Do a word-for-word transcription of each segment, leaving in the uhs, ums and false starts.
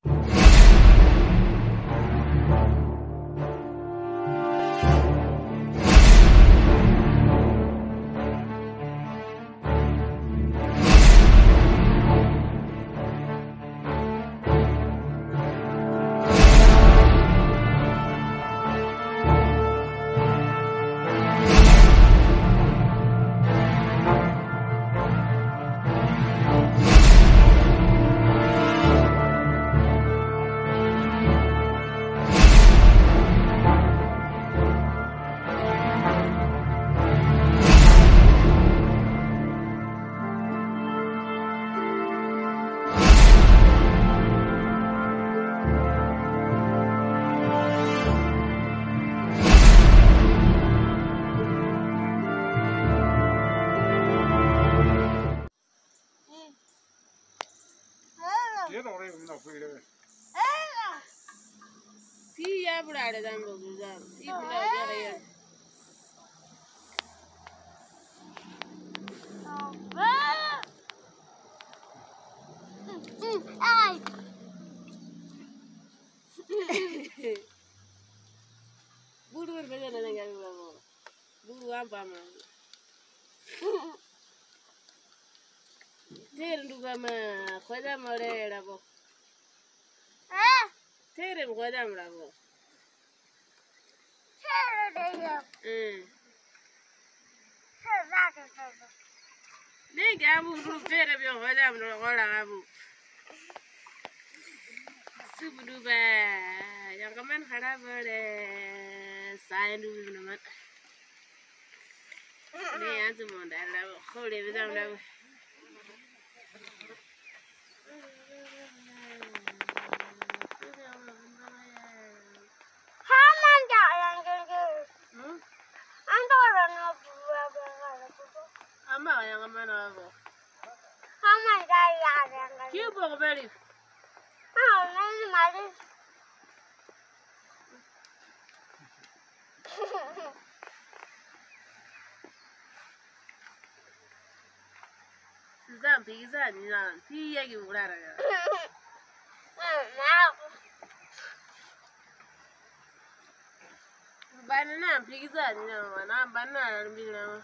Iya berada dalam rozan. Ibu nak ya. Ay. Buru berjalan dengan garu. Buru apa mah? Terin duga mah, kau mau ada apa? Ah? Terin kau dah mau apa? Terin dia. Hmm. Terin dia. Ni kamu buru terin dia kau dah mau orang kamu. Subuduba, yang kaman harap ada sain dulu nama. Ni antu monda, lah kau lebih jam dah. Ama yang mana aku? Ama dah yang kan. Kau bawa beli? Ah, nanti mari. Zam pizza ni lah, pizza yang murah ya. Banana pizza ni lah, mana banana ni lah.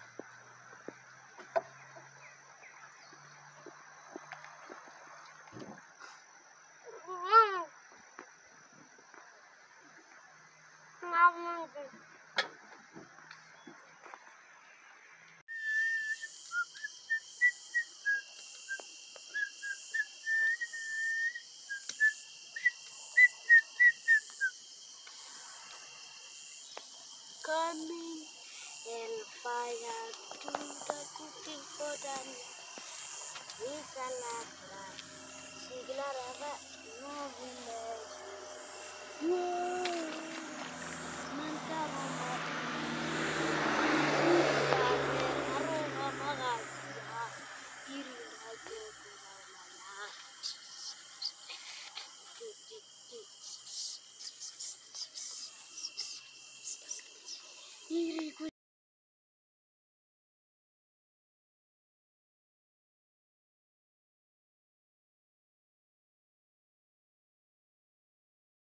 Coming and fire to the cooking pot and we salad sigla rava no village.